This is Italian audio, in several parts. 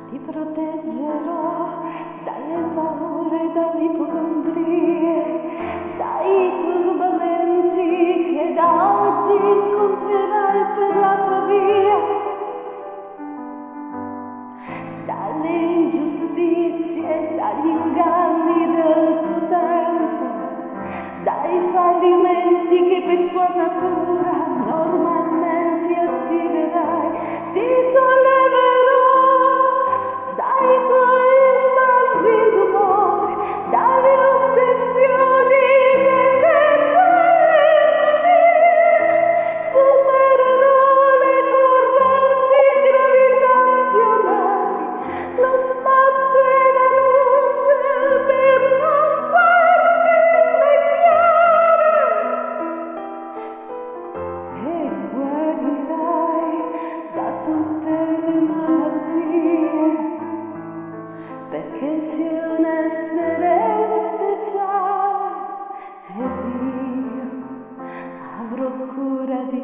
Ti proteggerò dalle paure, dalle ipocondrie, dai turbamenti che da oggi incontrerai per la tua via, dalle ingiustizie, dagli inganni del tuo tempo, dai fallimenti che per tua natura normalmente attirerai. Ti solleverò dai tuoi sbalzi d'umore, dalle ossessioni delle tue supererò le correnti gravitazionali, lo spazio e la luce per non farmi invecchiare, e guarirai da tutte le malattie, perché sei un essere speciale ed io avrò cura di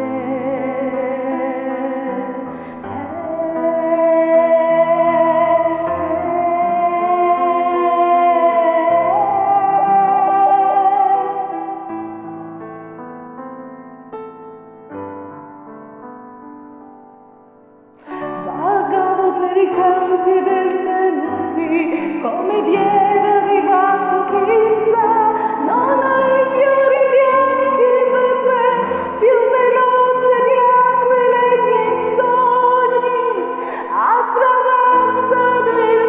Vagavo per i campi del Tennessee, come viene arrivato chissà, non hai fiori bianchi per me, più veloce di aquile i miei sogni attraversano il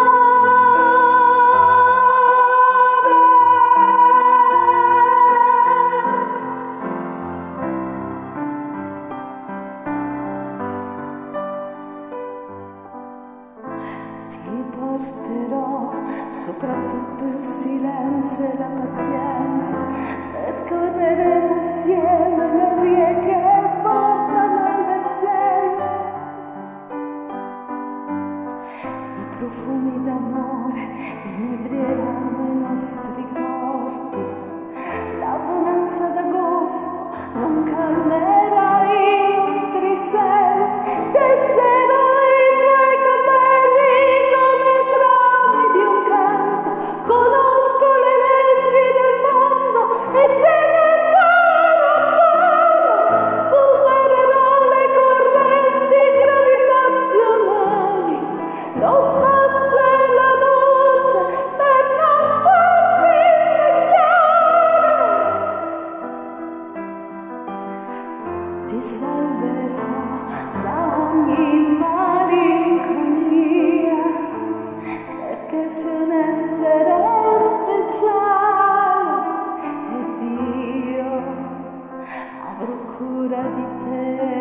Ti porterò soprattutto il silenzio e la pazienza, percorreremo insieme le vie che portano all'essenza, i profumi d'amore inebrieranno i nostri corpi, la bonanza d'agosto non calmerà i nostri sensi, tesserò i tuoi capelli come trame di un canto, conosco le leggi del mondo e te ne farò conto, supererò le correnti gravitazionali, lo spazio e la luce per non farmi invecchiare. Ti salverò da ogni malinconia, perché sei un essere speciale ed io avrò cura di te.